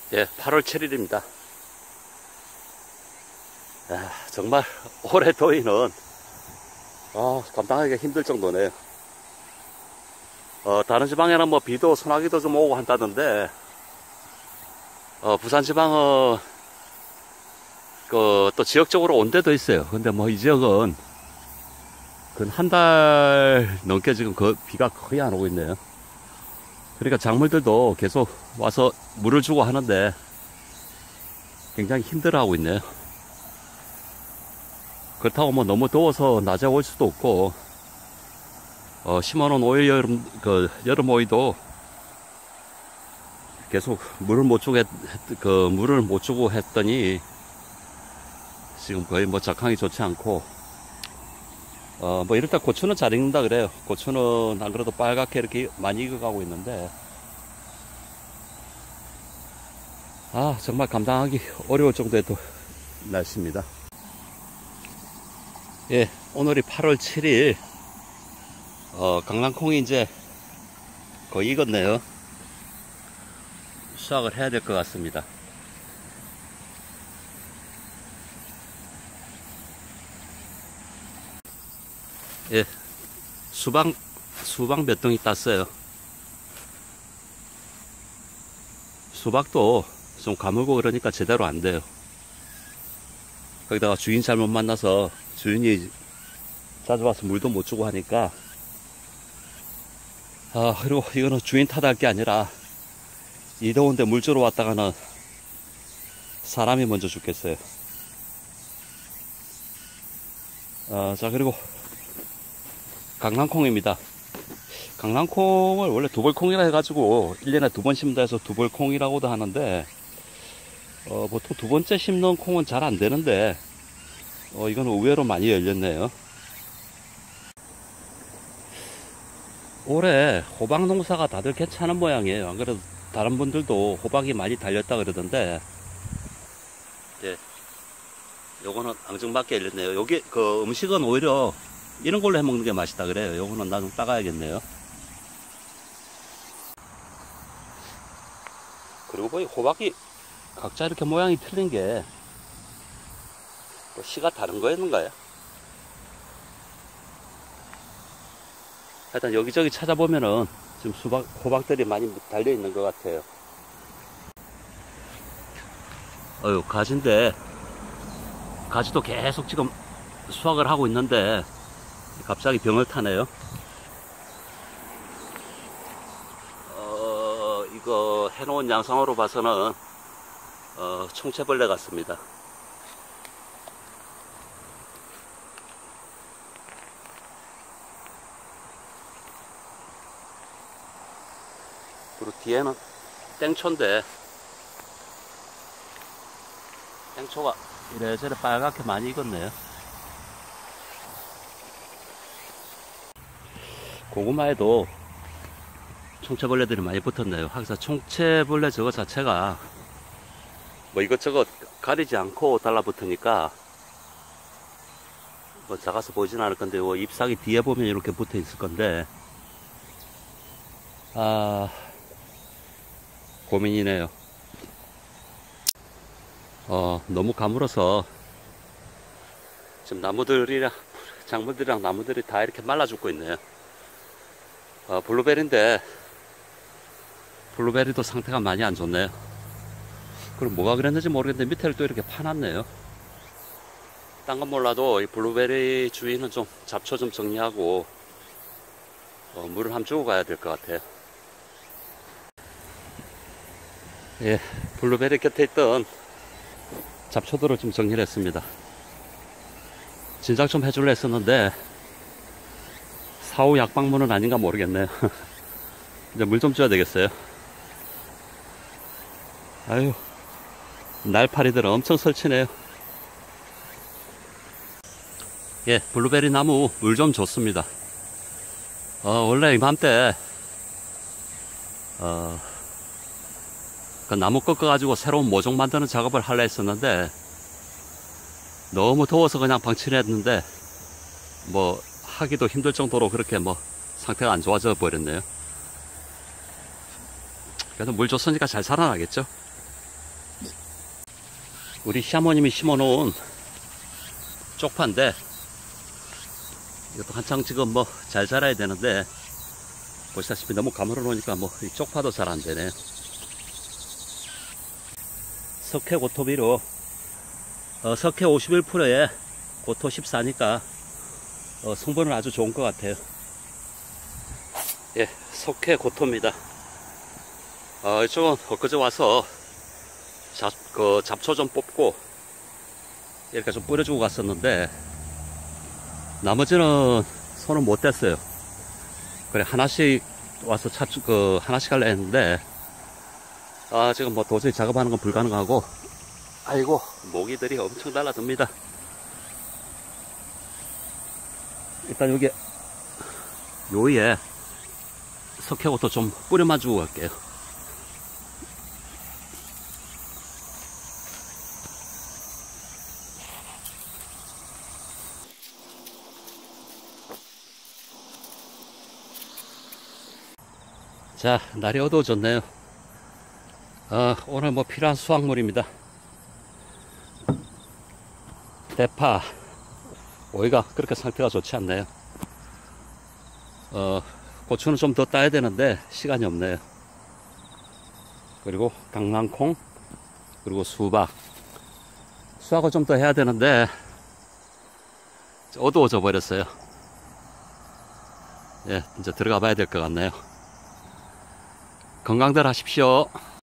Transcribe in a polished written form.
예, 8월 7일입니다. 정말 올해 더위는 감당하기가 힘들 정도네요. 다른 지방에는 뭐 비도 소나기도 좀 오고 한다던데 부산 지방은 또 지역적으로 온 데도 있어요. 근데 뭐 이 지역은 근 한 달 넘게 지금 비가 거의 안 오고 있네요. 그러니까 작물들도 계속 와서 물을 주고 하는데 굉장히 힘들어하고 있네요. 그렇다고 뭐 너무 더워서 낮에 올 수도 없고, 심어놓은 오일 여름 오이도 계속 물을 못 주고 했더니 지금 거의 뭐 작황이 좋지 않고, 뭐 이럴 때 고추는 잘 익는다 그래요. 고추는 안 그래도 빨갛게 이렇게 많이 익어가고 있는데, 정말 감당하기 어려울 정도의 또 날씨입니다. 예, 오늘이 8월 7일, 강낭콩이 이제 거의 익었네요. 수확을 해야 될 것 같습니다. 예, 수박 몇 덩이 땄어요. 수박도 좀 가물고 그러니까 제대로 안 돼요. 거기다가 주인 잘못 만나서 주인이 자주 와서 물도 못 주고 하니까, 그리고 이거는 주인 탓할 게 아니라 이 더운데 물 주러 왔다가는 사람이 먼저 죽겠어요. 자, 그리고 강낭콩입니다. 강낭콩을 원래 두벌콩이라 해가지고 1년에 2번 심다 해서 두벌콩이라고도 하는데, 보통 두 번째 심는 콩은 잘 안 되는데, 이건 의외로 많이 열렸네요. 올해 호박 농사가 다들 괜찮은 모양이에요. 안 그래도 다른 분들도 호박이 많이 달렸다 그러던데, 예, 요거는 앙증맞게 열렸네요. 여기 음식은 오히려 이런 걸로 해 먹는 게 맛있다 그래요. 요거는 나중 따가야겠네요. 그리고 보니 호박이 각자 이렇게 모양이 틀린 게 또 씨가 다른 거였는가요? 하여튼 여기저기 찾아보면은 지금 호박들이 많이 달려 있는 것 같아요. 가지인데, 가지도 계속 지금 수확을 하고 있는데 갑자기 병을 타네요. 이거 해놓은 양상으로 봐서는 총체벌레 같습니다. 그리고 뒤에는 땡초인데, 땡초가 이래저래 빨갛게 많이 익었네요. 고구마에도 총체벌레들이 많이 붙었네요. 항상 총체벌레 저거 자체가 뭐 이것저것 가리지 않고 달라붙으니까 뭐 작아서 보이진 않을 건데, 잎사귀 뒤에 보면 이렇게 붙어 있을 건데, 고민이네요. 너무 가물어서 지금 작물들이랑 나무들이 다 이렇게 말라 죽고 있네요. 블루베리인데 블루베리도 상태가 많이 안 좋네요. 그럼 뭐가 그랬는지 모르겠는데 밑에를 또 이렇게 파놨네요. 딴 건 몰라도 이 블루베리 주위는 좀 잡초 좀 정리하고 물을 한번 주고 가야 될 것 같아요. 예, 블루베리 곁에 있던 잡초들을 좀 정리를 했습니다. 진작 좀 해줄래 했었는데 사후 약방문은 아닌가 모르겠네요. 이제 물 좀 줘야 되겠어요. 아유, 날파리들은 엄청 설치네요. 예, 블루베리 나무 물 좀 줬습니다. 원래 이맘때 그 나무 꺾어가지고 새로운 모종 만드는 작업을 하려 했었는데 너무 더워서 그냥 방치를 했는데 뭐 하기도 힘들 정도로 그렇게 뭐 상태가 안 좋아져 버렸네요. 그래도 물 줬으니까 잘 살아나겠죠. 우리 시어머님이 심어놓은 쪽파인데, 이것도 한창 지금 뭐 잘 자라야 되는데, 보시다시피 너무 가물어 놓으니까 뭐 이 쪽파도 잘 안 되네. 석회 고토비료, 석회 51%에 고토 14니까 성분은 아주 좋은 것 같아요. 예, 석회 고토입니다. 이쪽은 엊그제 와서 잡초 좀 뽑고 이렇게 좀 뿌려주고 갔었는데, 나머지는 손을 못 댔어요. 그래, 하나씩 와서 하나씩 할래 했는데, 지금 뭐 도저히 작업하는 건 불가능하고, 아이고, 모기들이 엄청 달라듭니다. 일단 여기, 요 위에 석회고토 좀 뿌려만 주고 갈게요. 자, 날이 어두워졌네요. 오늘 뭐 필요한 수확물입니다. 대파, 오이가 그렇게 상태가 좋지 않네요. 고추는 좀 더 따야 되는데 시간이 없네요. 그리고 강낭콩, 그리고 수박을 좀 더 해야 되는데 어두워져 버렸어요. 예, 이제 들어가 봐야 될 것 같네요. 건강들 하십시오.